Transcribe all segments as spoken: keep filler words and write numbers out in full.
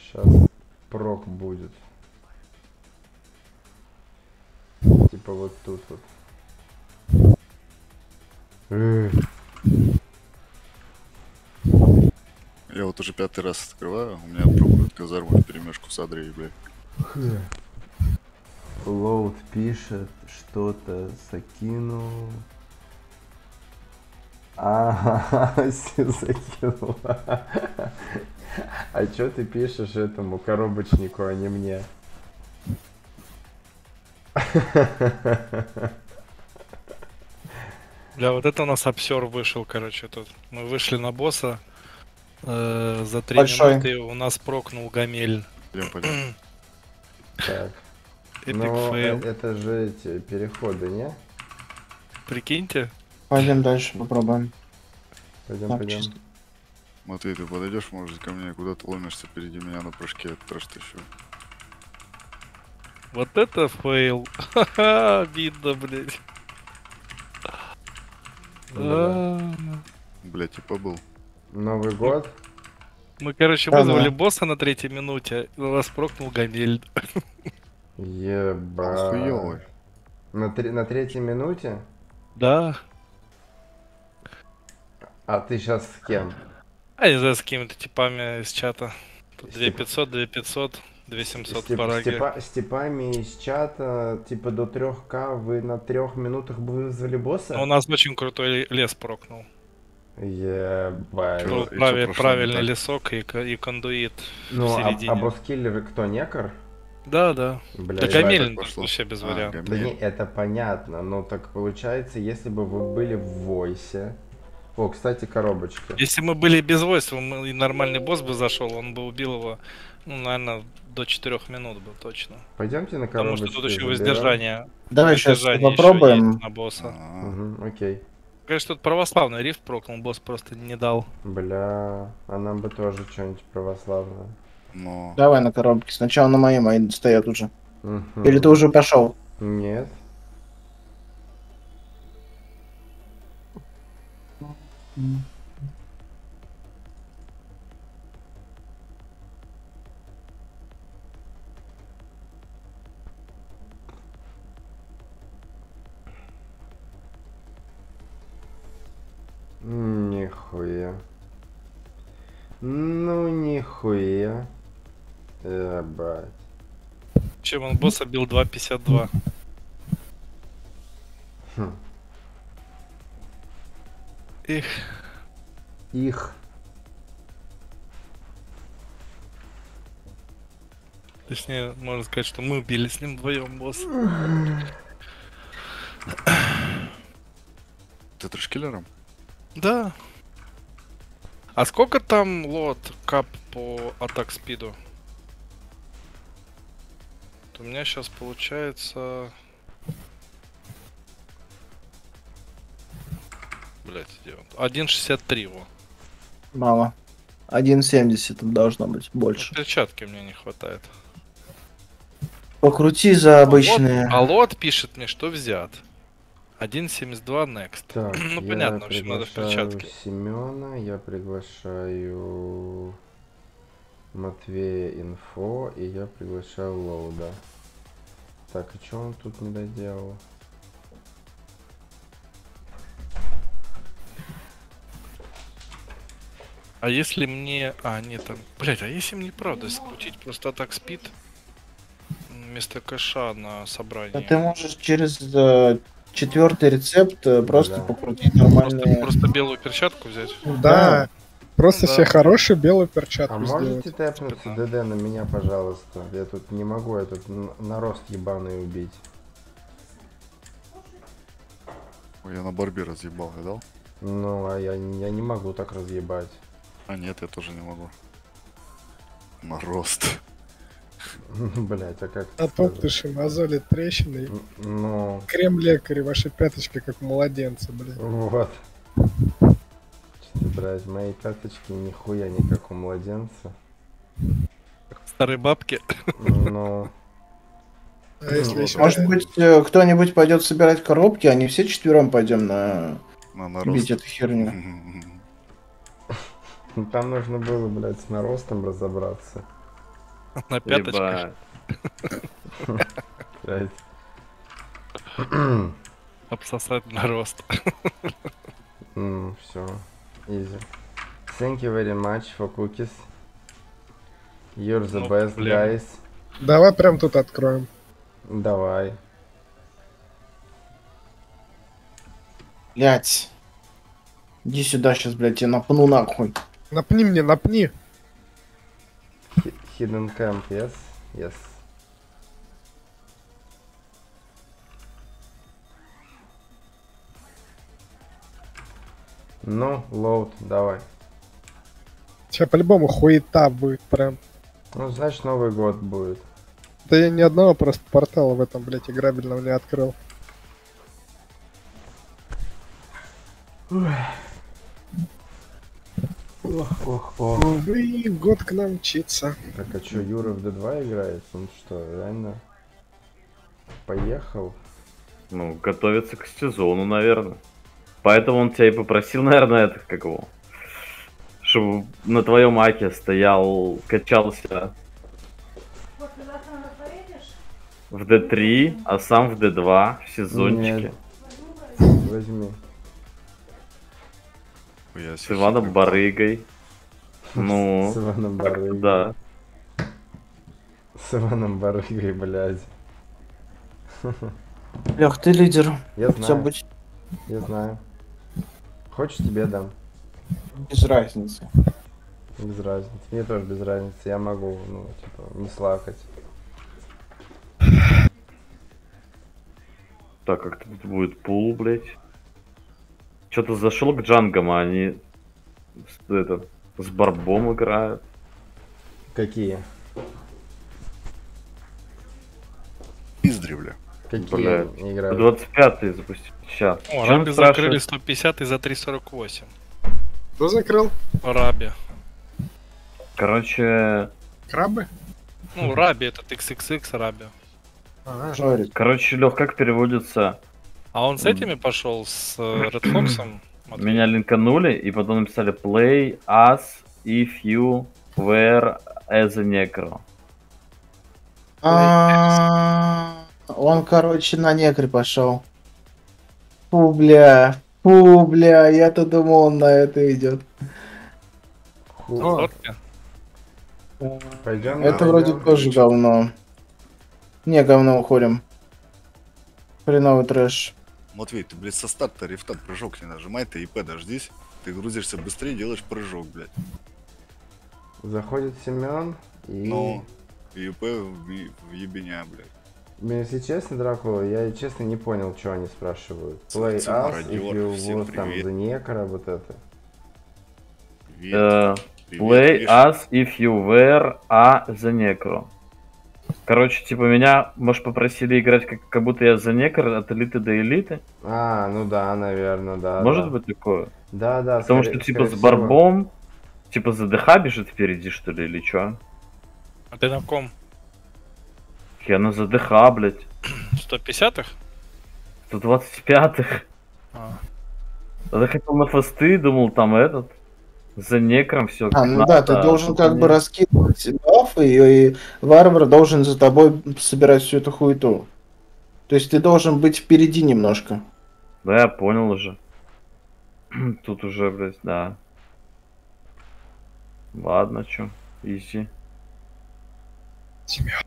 Сейчас прок будет. Типа вот тут вот. Я вот уже пятый раз открываю, у меня пробует казарму в перемешку с Адрией, блядь. Лоуд пишет, что-то закинул. Ага, закинул. А чё ты пишешь этому коробочнику, а не мне? Бля, вот это у нас обсер вышел, короче, тут. Мы вышли на босса. Э, за три Большой. минуты у нас прокнул Гамель. Пойдем, пойдем. Так. Эпик Но э- фейл. это же эти переходы, не? Прикиньте. Пойдем дальше, попробуем. Пойдем, Так, пойдем. чисто. Матвей, ты подойдешь, может, ко мне, куда ты ломишься впереди меня на прыжке, трэш тащу. Вот это фейл. Ха-ха, видно, блядь. Бля. А, Бля, типа был. Новый год? Мы, короче, Да-да. вызвали босса на третьей минуте, и у нас прокнул Гамель. Ебать. Охуёвый. На, три- на третьей минуте? Да. А ты сейчас с кем? А не знаю, с какими-то типами из чата. Тут Степ- две пятьсот, две пятьсот, две семьсот Степ- по раге. Степа- с типами из чата, типа до трёх ка вы на трех минутах бы вызвали босса? Но у нас очень крутой лес прокнул. Ебать. Чё? Тут и чё прави- прошло правильный не так? лесок и, ко- и кондуит Ну, в а, середине. а босс-киллер кто, некор? Да, да. Бля, Да ебать. Гамель так пошло. вообще без А, вариантов. Да не, Гамель. это понятно, но так получается, если бы вы были в войсе... О, кстати, коробочки. Если мы были без войск, мы- и нормальный босс бы зашел, он бы убил его, ну, наверное, до четырех минут бы точно. Пойдемте на Потому коробочки. что тут еще заберем. воздержание. Давай сейчас воздержание еще попробуем. есть на босса. А, Мгм, окей. Конечно, тут православный рифт прокнул, босс просто не дал. Бля, а нам бы тоже что-нибудь православное. но... Давай на коробке. Сначала на моей мои стоят уже. Мгм. Или ты уже пошел? Нет. Нихуя. Ну, нихуя. Ебать. Чем он босса бил два пятьдесят два. Хм. Их. Их. Точнее, можно сказать, что мы били с ним вдвоем босса. Ты трэш-киллером? Да. А сколько там лот кап по атак спиду? Вот у меня сейчас получается... Блять, где он? один шестьдесят три его. Мало. один семьдесят должно быть больше. Перчатки мне не хватает. Покрути за обычные. А лот пишет мне, что взят. один семьдесят два next. Так, Ну, я понятно, в общем, надо в приглашаю перчатки. Семена, я приглашаю Матвея инфо, и я приглашаю Лоуда. Так, и что он тут не доделал? А если мне... А, нет, там... Блять, а если мне правда скрутить просто атак спид вместо кэша на собрании? А ты можешь через э, четвертый рецепт э, просто Да. покрутить Просто, нормальные. просто белую перчатку взять? Да. Просто Да. себе хорошую белую перчатку А сделать. можете тэпнуться ДД на меня, пожалуйста? Я тут не могу этот н- нарост ебаный убить. Ой, я на барбе разъебал, видал? Ну, а я, не- я не могу так разъебать. А нет, я тоже не могу. На рост. Блять, а как А это топ сказать? дыши, мозоли, трещины. Н- Ну, Крем-лекари, ваши пяточки, как младенцы, блин. вот. Что-то, блядь, мои пяточки нихуя не как у младенца. Старые бабки. Ну, А если вот. еще... Может быть, э, кто-нибудь пойдет собирать коробки, а не все четвером пойдем на На нарост. бить эту херню. там нужно было, блядь, с наростом разобраться. На пяточках. Ебать. Блядь. Обсосать на рост. Ну, все. Easy. Thank you very much for cookies. You're the No best, problem. guys. Давай прям тут откроем. Давай. Блять. Иди сюда сейчас, блядь, я напну нахуй. Напни мне, напни. Hi- Hidden camp, yes? Yes. Ну, лоуд, давай. Сейчас по-любому хуета будет прям. Ну, значит, Новый год будет. Да я ни одного просто портала в этом, блядь, играбельном не открыл. Ох, ох, ох. Увы, год к нам мчится. Так, а чё, Юра в ди два играет? Он что, реально поехал? Ну, готовится к сезону, наверное. Поэтому он тебя и попросил, наверное, это как его. Чтобы на твоем аке стоял, качался в ди три, а сам в ди два в сезончике. Нет. Возьми. Я С Иваном Барыгой. Ну, С Иваном так, Барыгой. да. С Иваном Барыгой, блядь. Лех, ты лидер. Я Всё знаю, быть я знаю. Хочешь, тебе дам. без разницы. Без разницы. Мне тоже без разницы. Я могу, ну, типа, не слакать. Так, как тут будет пул, блять. Что-то зашел к джангам, а они с, это, с барбом играют. Какие? издревле. Какие Блядь. играют? двадцать пятый запустили. Сейчас. О, Чё он Раби спрашивает? закрыли сто пятьдесят и за три сорок восемь. Кто закрыл? Раби. Короче, Крабы? Ну, Раби этот икс икс икс Раби. Ага. Жарит. короче, Лех, как переводится? А он с этими пошел, с э, Red Fox'ом? Матвей? Меня линканули, и потом написали play as if you were as a necro. А, Он, короче, на некре пошел. Фу, бля. Фу, бля. Я-то думал, он на это идет. Ху- Сотки? Пойдем. Это вроде тоже говно. Не, говно уходим. Хреновый трэш. Матвей, ты, блядь, со старта рифта прыжок не нажимай, ты ИП дождись. Ты грузишься быстрее, делаешь прыжок, блядь. Заходит Семен и... Ну, ИП в, е- в ебеня, блядь. Блин, если честно, Дракула, я честно не понял, что они спрашивают. Play Ц- us, мародёр, if you всем was там привет. the некро, вот это. Привет, Э, привет, Play Миша. as if you were a the necro. Короче, типа меня, может, попросили играть как, как будто я за некр от элиты до элиты. А, ну да, наверное, да. Может да. быть такое? Да, да. Потому скорее- что типа скорее с всего. барбом, типа за ДХ бежит впереди, что ли, или чё? А ты на ком? Я на за ДХ, блядь. сто пятидесятых? сто двадцать пятых. А. А я хотел на фасты, думал, там этот. За некром все. А, ну да, ты должен как бы раскидывать бафы, и, и варвар должен за тобой собирать всю эту хуету. То есть ты должен быть впереди немножко. Да, я понял уже. Тут уже, блядь, да. Ладно, чё, изи. Семён.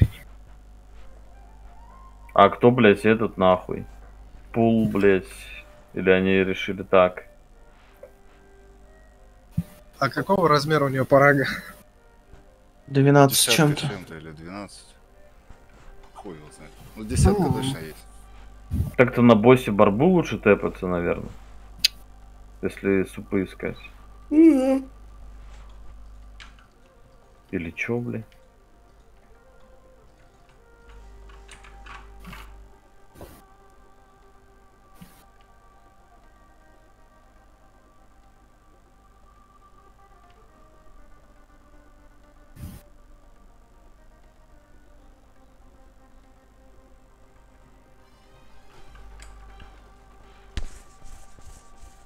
А кто, блядь, этот нахуй? Пул, блядь. Или они решили так? А какого размера у нее парага? двенадцать с Десятка чем-то. чем-то или двенадцать. Хуй его знает. Ну, десятка Ну. точно есть. Так-то на боссе барбу лучше тэпаться, наверное. Если супы искать. Или чё, блядь?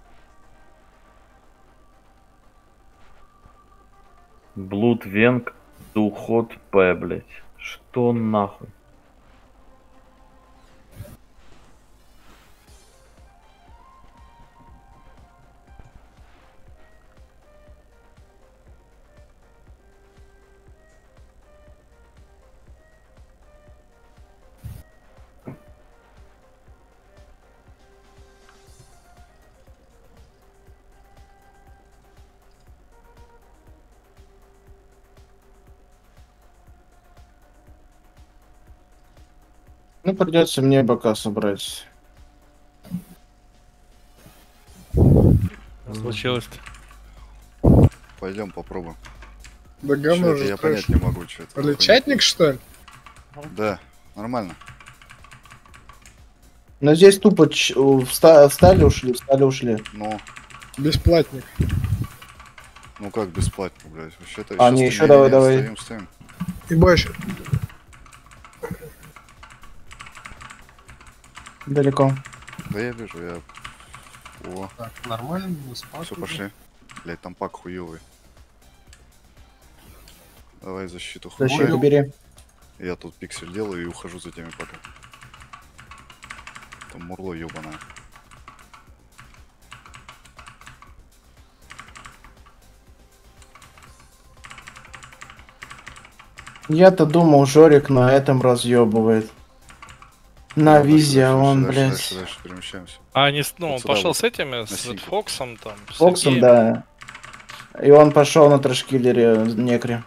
Блуд Венг. Уход П, блядь. Что нахуй? Ну, придется мне бока собрать. Что случилось-то? Пойдем попробуем. Да Чё говно это, же я трэш. понять не могу, что это. Или чатник, что ли? Да, нормально. Но здесь тупо ч- вста- встали, ушли, встали, ушли. Но, Бесплатник. ну как бесплатно, блядь. Вообще-то А, щас не, ты- ещё давай, давай. Стоим, стоим. Ебашь. Далеко. Да я вижу, я... О, Так, нормально, не спал. все, пошли. Блядь, там пак хуёвый. Давай защиту хуй. Защиту бери. Я тут пиксель делаю и ухожу за теми паками. Там мурло ёбаное. Я-то думал, Жорик на этом разъебывает. На Дальше, визе, а дальше, он, дальше, блядь. Дальше, дальше, перемещаемся. А, они, с- ну, он Вот сюда пошел вот, с этими, с синьки. Фоксом там. с Фоксом, Сергеем. да. И он пошел на трэшкиллере некре.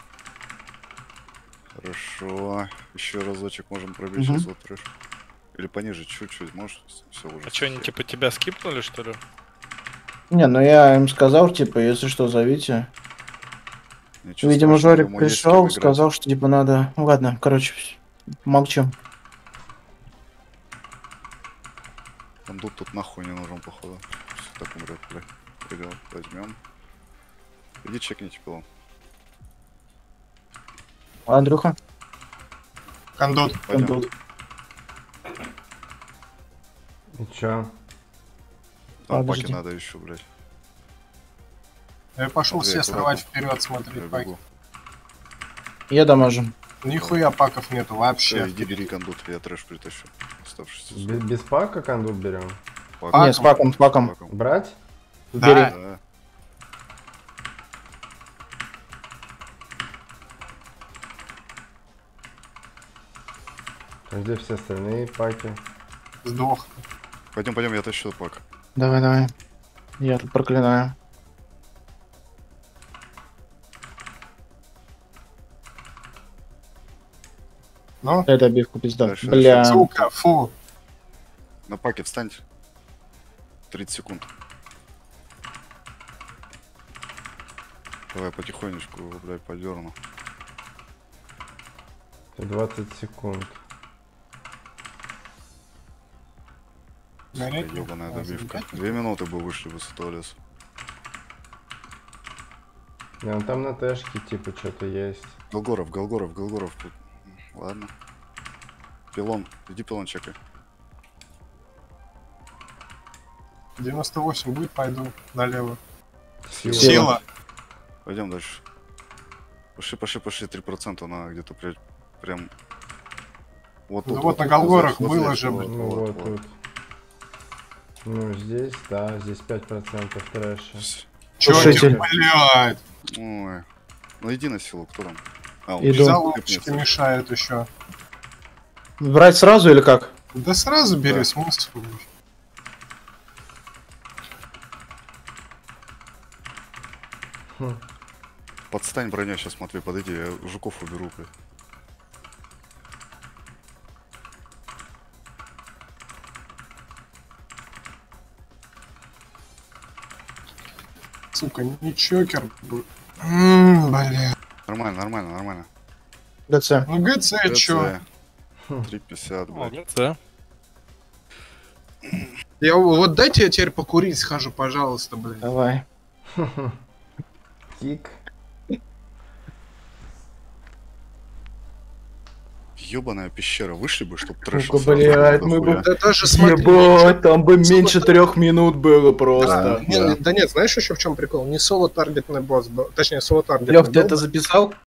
Хорошо. Еще разочек можем пробить Мгм. сейчас вот трэш. Или пониже чуть-чуть, может? Все уже. А что, они типа тебя скипнули, что ли? Не, ну я им сказал, типа, если что, зовите. Ничего Видимо, страшного, Жорик думаю, есть с кем пришел, играть. сказал, что типа надо. Ну ладно, короче, молчим. Кондук тут нахуй не нужен, походу. Все так умрет, блядь. Прыгал, возьмем. Иди чекните пилон. Андрюха, Кондот. Пойдем. Кондут. И чё? Там Подожди. паки надо еще, блядь. Я пошел Андрей, все аккуратно. срывать вперед, Я смотреть паки. бегу. Я дамажу. Нихуя паков нету Все, вообще. иди бери кондут, я трэш притащу. Оставшийся. Без, без пака кондук берем? Пак. Паком? Не, с паком, с паком. Паком. Брать? Да. Бери. Да. А где все остальные паки? Сдох. Пойдем, пойдем, я тащу пак. Давай, давай. Я тут проклинаю. Ну, Дай добивку, пизда. Дальше, Бля. сука, фу. На паке встаньте. тридцать секунд. Давай потихонечку его, блядь, подерну. двадцать секунд. Горять. Ебаная А, добивка. забегать? Две минуты бы вышли бы с этого леса. Не, ну там на тэшке типа что-то есть. Голгоров, Голгоров, Голгоров тут. Ладно. Пилон, иди пилон чекай. девяносто восемь будет, пойду налево. Сила. Сила. Пойдем дальше. Пошли, пошли, пошли, три процента на где-то прям, прям. Вот Да тут. вот на тут, Голгорах здесь, было здесь, же, вот, блин. Ну вот, вот, вот. тут. Ну здесь, да, здесь пять процентов трэша. Вс- Чёртик, Слушайте. блядь. Ой. Ну иди на силу, кто там? А, он Иду. сейчас Залупчики тыпнется. мешают еще. Брать сразу или как? Да сразу бери, Да. смысл. Подстань броня сейчас, Матвей, подойди, я жуков уберу, блядь. Сука, не чокер. Ммм, бля. Нормально, нормально, нормально. ГЦ. Ну ГЦ чё? три пятьдесят, блядь. Молодцы. Я вот дайте я теперь покурить схожу, пожалуйста, блядь. Давай. Кик. Ёбаная пещера, вышли бы, чтоб трэш. Сука, блядь, мы бы- Да даже смотри. Ебать, там бы меньше трех минут было просто. Да, не, да нет, знаешь еще в чем прикол? Не соло-таргетный босс был, точнее соло-таргетный Лёх, ты был. это записал?